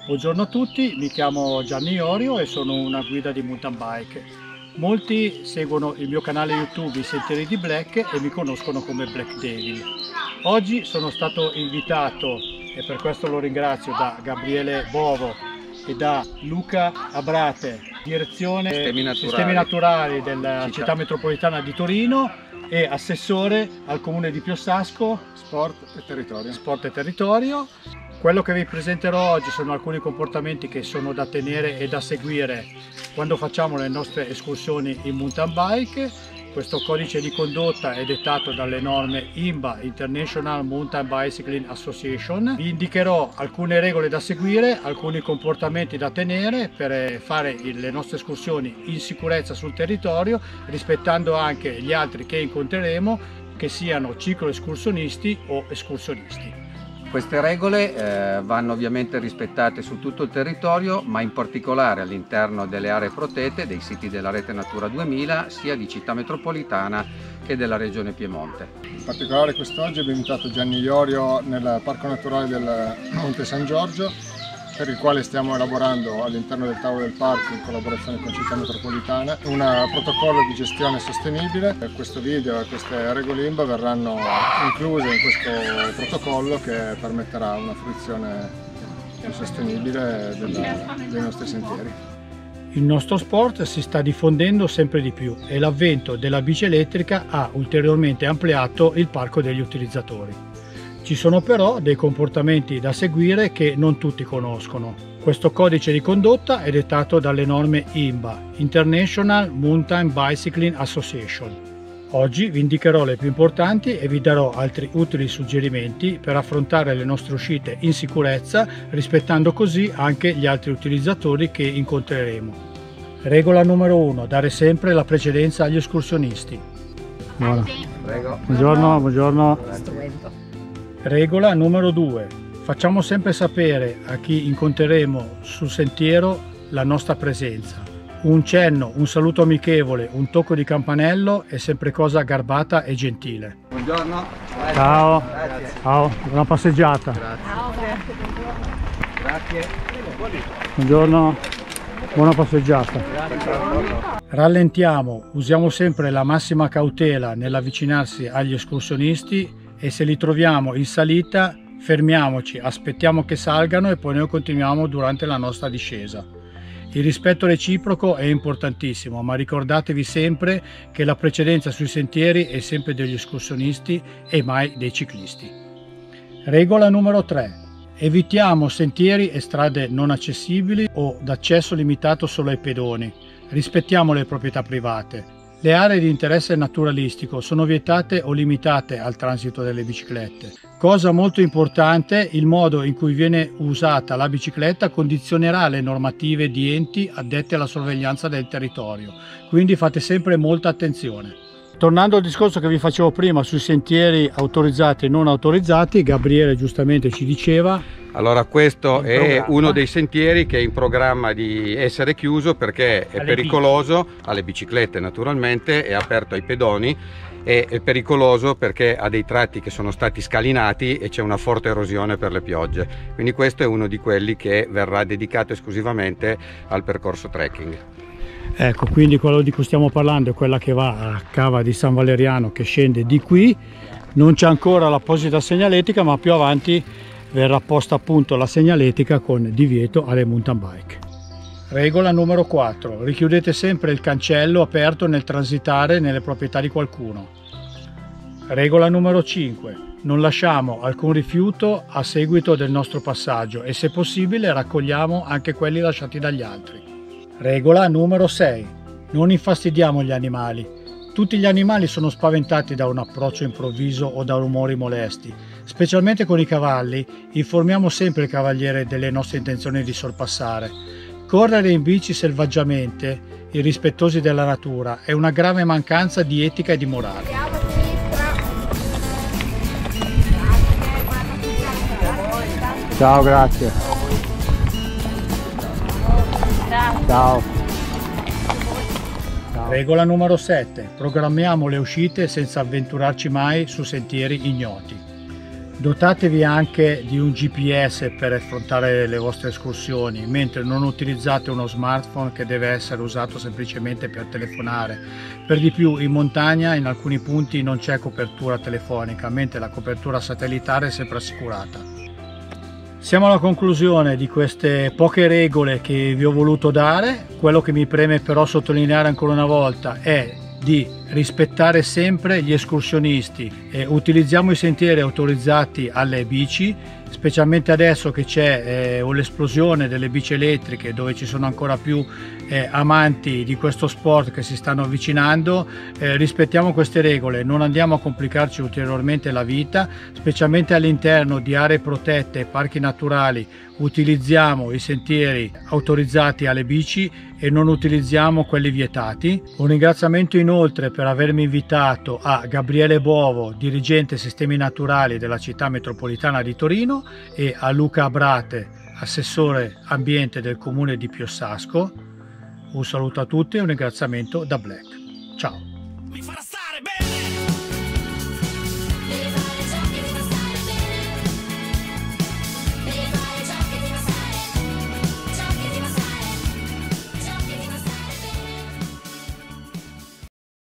Buongiorno a tutti, mi chiamo Gianni Iorio e sono una guida di mountain bike. Molti seguono il mio canale YouTube I Sentieri di Black e mi conoscono come Black Devil. Oggi sono stato invitato, e per questo lo ringrazio, da Gabriele Bovo e da Luca Abrate, direzione Sistemi Naturali della Città Metropolitana di Torino e assessore al Comune di Piossasco Sport e Territorio. Quello che vi presenterò oggi sono alcuni comportamenti che sono da tenere e da seguire quando facciamo le nostre escursioni in mountain bike. Questo codice di condotta è dettato dalle norme IMBA, International Mountain Bicycling Association. Vi indicherò alcune regole da seguire, alcuni comportamenti da tenere per fare le nostre escursioni in sicurezza sul territorio, rispettando anche gli altri che incontreremo, che siano cicloescursionisti o escursionisti. Queste regole vanno ovviamente rispettate su tutto il territorio, ma in particolare all'interno delle aree protette, dei siti della Rete Natura 2000, sia di Città Metropolitana che della Regione Piemonte. In particolare quest'oggi abbiamo invitato Gianni Iorio nel Parco Naturale del Monte San Giorgio, per il quale stiamo elaborando all'interno del tavolo del parco, in collaborazione con Città Metropolitana, un protocollo di gestione sostenibile. Questo video e queste regole IMBA verranno incluse in questo protocollo che permetterà una fruizione più sostenibile dei nostri sentieri. Il nostro sport si sta diffondendo sempre di più e l'avvento della bici elettrica ha ulteriormente ampliato il parco degli utilizzatori. Ci sono però dei comportamenti da seguire che non tutti conoscono. Questo codice di condotta è dettato dalle norme IMBA, International Mountain Bicycling Association. Oggi vi indicherò le più importanti e vi darò altri utili suggerimenti per affrontare le nostre uscite in sicurezza, rispettando così anche gli altri utilizzatori che incontreremo. Regola numero 1: dare sempre la precedenza agli escursionisti. Buona. Prego. Buongiorno. Regola numero 2: facciamo sempre sapere a chi incontreremo sul sentiero la nostra presenza. Un cenno, un saluto amichevole, un tocco di campanello è sempre cosa garbata e gentile. Buongiorno. Ciao. Grazie. Ciao, buona passeggiata. Grazie. Buongiorno, buona passeggiata. Rallentiamo, usiamo sempre la massima cautela nell'avvicinarsi agli escursionisti e se li troviamo in salita fermiamoci, aspettiamo che salgano e poi noi continuiamo durante la nostra discesa. Il rispetto reciproco è importantissimo, ma ricordatevi sempre che la precedenza sui sentieri è sempre degli escursionisti e mai dei ciclisti. Regola numero 3: evitiamo sentieri e strade non accessibili o d'accesso limitato solo ai pedoni. Rispettiamo le proprietà private. Le aree di interesse naturalistico sono vietate o limitate al transito delle biciclette. Cosa molto importante, il modo in cui viene usata la bicicletta condizionerà le normative di enti addetti alla sorveglianza del territorio, quindi fate sempre molta attenzione. Tornando al discorso che vi facevo prima sui sentieri autorizzati e non autorizzati, Gabriele giustamente ci diceva. Allora questo è uno dei sentieri che è in programma di essere chiuso perché è pericoloso, alle biciclette naturalmente, è aperto ai pedoni, e è pericoloso perché ha dei tratti che sono stati scalinati e c'è una forte erosione per le piogge. Quindi questo è uno di quelli che verrà dedicato esclusivamente al percorso trekking. Ecco, quindi quello di cui stiamo parlando è quella che va a Cava di San Valeriano, che scende di qui. Non c'è ancora l'apposita segnaletica, ma più avanti verrà posta appunto la segnaletica con divieto alle mountain bike. Regola numero 4: richiudete sempre il cancello aperto nel transitare nelle proprietà di qualcuno. Regola numero 5: non lasciamo alcun rifiuto a seguito del nostro passaggio e se possibile raccogliamo anche quelli lasciati dagli altri. Regola numero 6: non infastidiamo gli animali. Tutti gli animali sono spaventati da un approccio improvviso o da rumori molesti. Specialmente con i cavalli, informiamo sempre il cavaliere delle nostre intenzioni di sorpassare. Correre in bici selvaggiamente, irrispettosi della natura, è una grave mancanza di etica e di morale. Ciao, grazie. Ciao. Regola numero 7: programmiamo le uscite senza avventurarci mai su sentieri ignoti. Dotatevi anche di un GPS per affrontare le vostre escursioni, mentre non utilizzate uno smartphone che deve essere usato semplicemente per telefonare. Per di più, in montagna in alcuni punti non c'è copertura telefonica, mentre la copertura satellitare è sempre assicurata. Siamo alla conclusione di queste poche regole che vi ho voluto dare. Quello che mi preme però sottolineare ancora una volta è di rispettare sempre gli escursionisti. Utilizziamo i sentieri autorizzati alle bici, specialmente adesso che c'è l'esplosione delle bici elettriche, dove ci sono ancora più amanti di questo sport che si stanno avvicinando. Rispettiamo queste regole, non andiamo a complicarci ulteriormente la vita, specialmente all'interno di aree protette e parchi naturali. Utilizziamo i sentieri autorizzati alle bici e non utilizziamo quelli vietati. Un ringraziamento inoltre per avermi invitato a Gabriele Bovo, dirigente sistemi naturali della città metropolitana di Torino, e a Luca Abrate, assessore ambiente del comune di Piossasco. Un saluto a tutti e un ringraziamento da Black. Ciao!